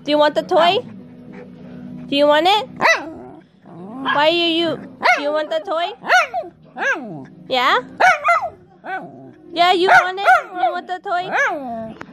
Do you want the toy? Do you want it? Why are you? Do you want the toy? Yeah? Yeah, you want it? You want the toy?